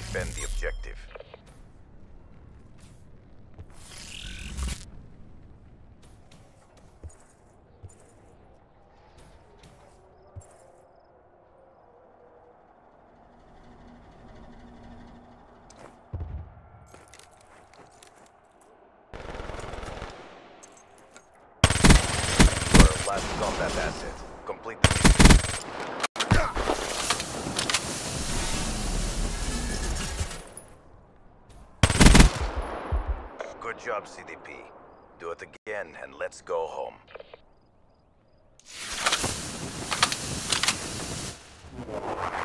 defend the objective. Last combat asset. Complete the mission. Good job, CDP. Do it again and let's go home.